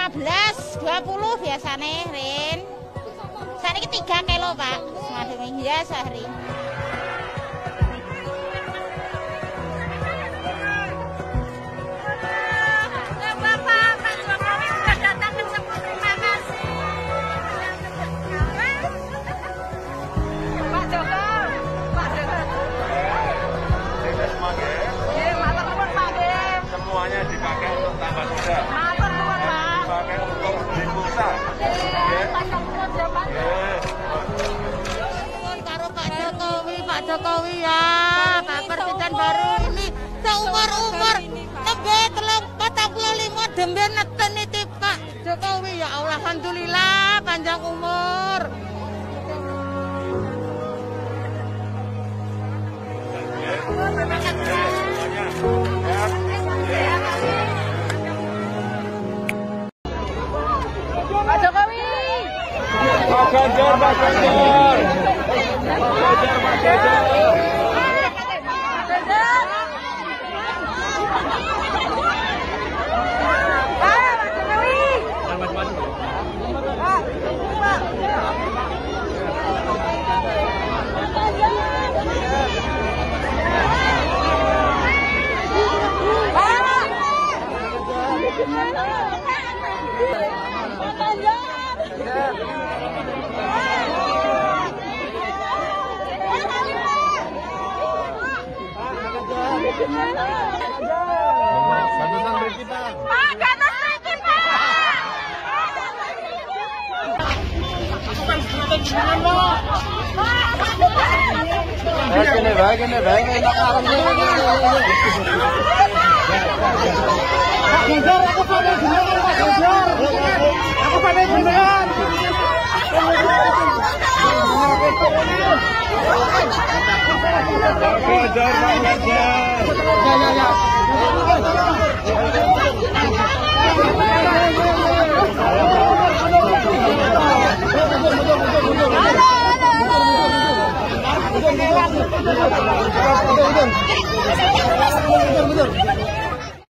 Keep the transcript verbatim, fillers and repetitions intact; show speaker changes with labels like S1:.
S1: lima belas, dua puluh biasanya, Rin. Saat ini tiga kilo, Pak. Semacam ya sehari.
S2: Semuanya dipakai untuk tambah muda. Dipakai untuk beli pulsa.
S1: Karo Pak Jokowi, Pak Jokowi ya, Pak Presiden baru ini seumur-umur nembe telung patang puluh lima dembe neten iki Pak Jokowi ya Allah, alhamdulillah panjang umur.
S3: Pak Jokowi.
S2: Pak Ganjar, Pak Ganjar. Pak Ganjar, Pak Ganjar. Bantuan dari kita.
S3: Pak, ganas lagi, Pak.
S2: Gini, baik, ini baik, enak alam ini.
S4: Pak Ganjar, aku pada beneran, Pak Ganjar. Aku pada beneran.
S2: Pak Ganjar, Pak Ganjar.
S4: Ya, ya, ya. Betul, betul, betul.